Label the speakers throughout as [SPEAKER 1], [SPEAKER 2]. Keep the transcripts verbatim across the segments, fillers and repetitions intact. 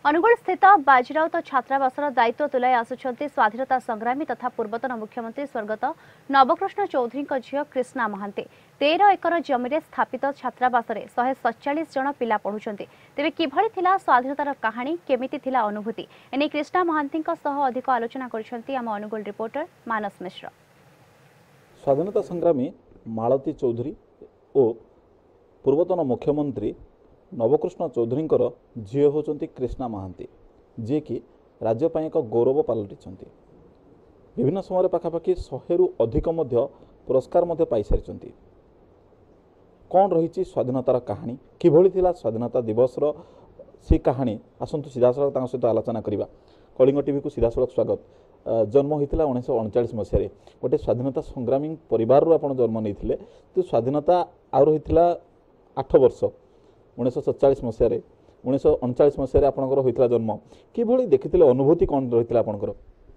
[SPEAKER 1] अनुगुल स्थित बाजी राउत छात्रावासर दायित्व तुलाई आसुछंती स्वाधीनता संग्रामी तथा पूर्वतन मुख्यमंत्री स्वर्गत नबकृष्ण चौधरी झील कृष्णा महांती तेरह एकर जमी स्थापित छात्रावासरे एक सौ सैंतालीस जन पिला पढ़ुछंती। तेबे किभଳି थिला स्वाधीनतार कहानी केमिति थिला अनुभूति एने कृष्णा महांती अधिक आलोचना करिसेंती आम अनुगुल रिपोर्टर मानस मिश्र।
[SPEAKER 2] स्वाधीनता संग्रामी मालती चौधरी और पूर्वतन मुख्यमंत्री नबकृष्ण चौधरी झील होचंती कृष्णा महांती जी कि राज्यपाई एक गौरव पलटि विभिन्न समय पाखापाखि शहे रु अधिक पुरस्कार पाई सारी। कौन रही स्वाधीनतार कहानी किभଳି थिला स्वाधीनता दिवस सी कहानी आसतु सीधा सड़क सहित आलोचना करवा। कलिंग टीवी को सीधा सड़क स्वागत। जन्म होता उन्नीस अड़चाश मसीह गोटे स्वाधीनता संग्रामी परिवार आप जन्म नहीं तो स्वाधीनता आ रही आठ वर्ष उन्नीस सतचाश मसीह उन्नीस अड़चाश मसीह आपंकर होता जन्म किभଳି देखिए अनुभूति कौन रही आपंकर?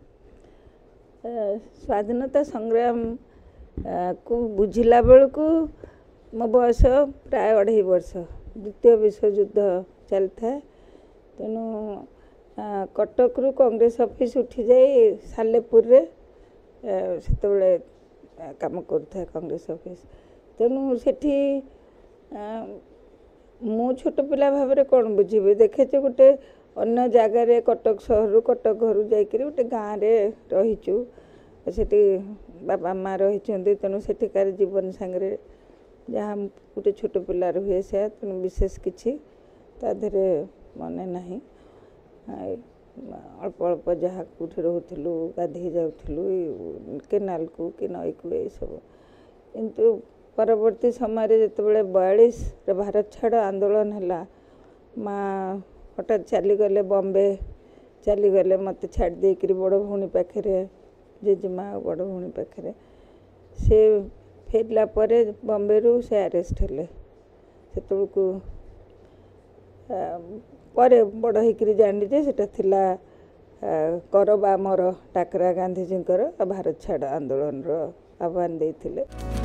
[SPEAKER 3] स्वाधीनता संग्राम को बुझिला बेलू मो बयस प्राय अढ़ाई वर्ष द्वितीय विश्वयुद्ध चलता तेणु कटक रु कांग्रेस ऑफिस उठी जाई सालेपुर रे से काम करता कांग्रेस ऑफिस तेणु सेठी मु छोट पिला भाव में कौन बुझे देखे गोटे अन्य जगार कटक सहर कटक घर जा गोटे गाँव में रहीचु सेठी बाबा माँ रही तेणु सेठिकार जीवन सांगे जहाँ गोटे छोट पिला रुए से तेणु विशेष किसी ताधे मन ना अल्प अल्प जहाँ कौटे रोलु गाधे जाऊँ केनाल को कि नई को ये सब किंतु परवर्ती समय जो बयालीस भारत छाड़ आंदोलन है माँ हठात चलीगले बॉम्बे चलीगले मत छाड़ देकर बड़ भौणी पाखे जेजेमा बड़ भौणी पाखे से फेरला परे बॉम्बे रू से अरेस्ट हेले से पर बड़ होकर जानी जे सेटा थिला कर बा मोर टाकरा गांधीजी भारत छाड़ आंदोलन रो आह्वान देथिले।